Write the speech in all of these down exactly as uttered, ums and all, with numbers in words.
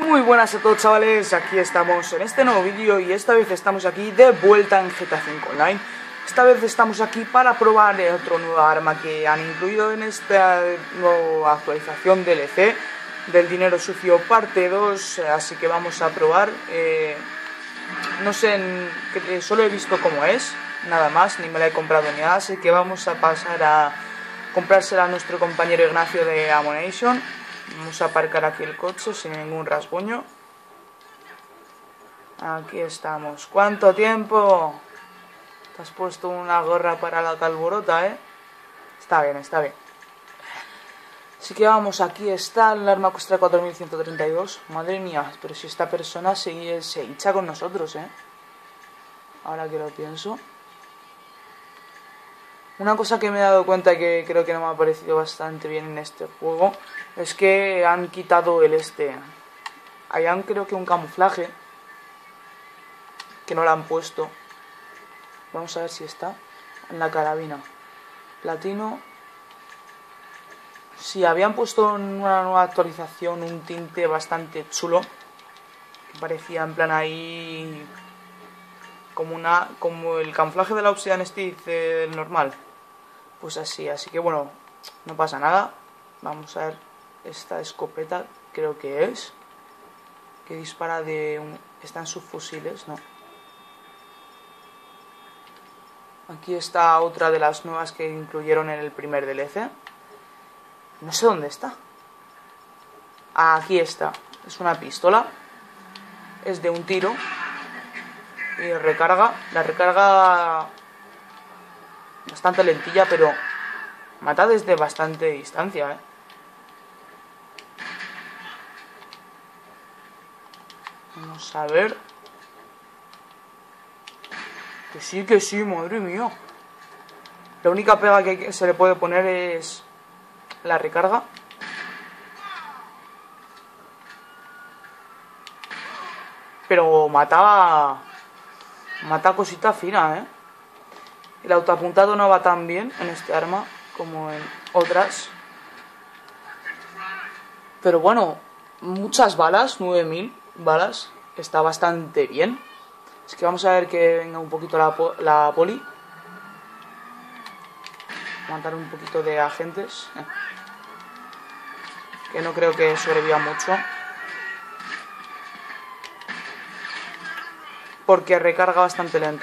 Muy buenas a todos, chavales, aquí estamos en este nuevo vídeo y esta vez estamos aquí de vuelta en G T A cinco Online. Esta vez estamos aquí para probar otro nuevo arma que han incluido en esta nueva actualización D L C del Dinero Sucio parte dos, así que vamos a probar. Eh, no sé, que solo he visto cómo es, nada más, ni me la he comprado ni nada, así que vamos a pasar a comprársela a nuestro compañero Ignacio de Ammunition. Vamos a aparcar aquí el coche sin ningún rasguño. Aquí estamos. ¿Cuánto tiempo? Te has puesto una gorra para la calborota, ¿eh? Está bien, está bien. Así que vamos, aquí está el arma cuesta cuatro mil ciento treinta y dos. Madre mía, pero si esta persona se, se hincha con nosotros, ¿eh? Ahora que lo pienso. Una cosa que me he dado cuenta que creo que no me ha parecido bastante bien en este juego es que han quitado el este. Hayan creo que un camuflaje que no lo han puesto. Vamos a ver si está en la carabina. Platino. Sí, habían puesto en una nueva actualización un tinte bastante chulo. Que parecía en plan ahí como una como el camuflaje de la Obsidian Steel eh, normal. Pues así, así que bueno, no pasa nada. Vamos a ver esta escopeta, creo que es, que dispara de un... están subfusiles, ¿no? Aquí está otra de las nuevas que incluyeron en el primer D L C. No sé dónde está. Ah, aquí está. Es una pistola. Es de un tiro. Y recarga. La recarga... bastante lentilla, pero mata desde bastante distancia, ¿eh? Vamos a ver. Que sí, que sí, madre mía. La única pega que se le puede poner es la recarga. Pero mataba... mata cosita fina, ¿eh? El autoapuntado no va tan bien en este arma como en otras. Pero bueno, muchas balas, nueve mil balas, está bastante bien. Es que vamos a ver que venga un poquito la, la poli. Matar un poquito de agentes. Que no creo que sobreviva mucho. Porque recarga bastante lento.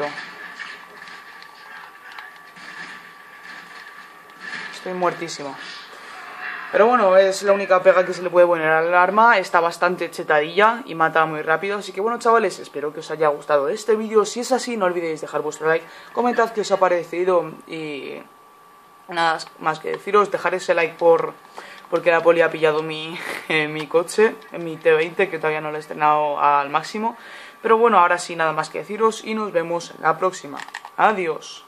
Estoy muertísimo. Pero bueno, es la única pega que se le puede poner al arma. Está bastante chetadilla y mata muy rápido. Así que bueno, chavales, espero que os haya gustado este vídeo. Si es así, no olvidéis dejar vuestro like. Comentad qué os ha parecido. Y nada más que deciros. Dejar ese like por porque la poli ha pillado mi, eh, mi coche, mi T veinte, que todavía no lo he estrenado al máximo. Pero bueno, ahora sí, nada más que deciros. Y nos vemos en la próxima. Adiós.